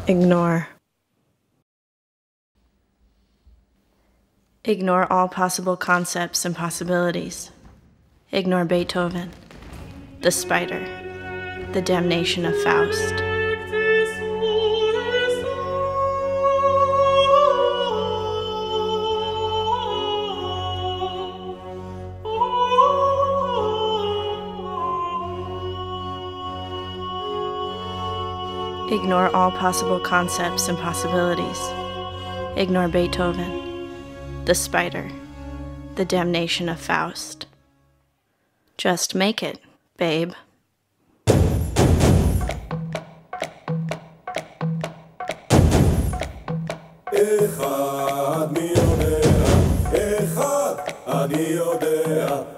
Ignore. Ignore all possible concepts and possibilities. Ignore Beethoven, the spider, the damnation of Faust. Ignore all possible concepts and possibilities. Ignore Beethoven, the spider, the damnation of Faust. Just make it, babe. אחד מי יודע, אחד אני יודע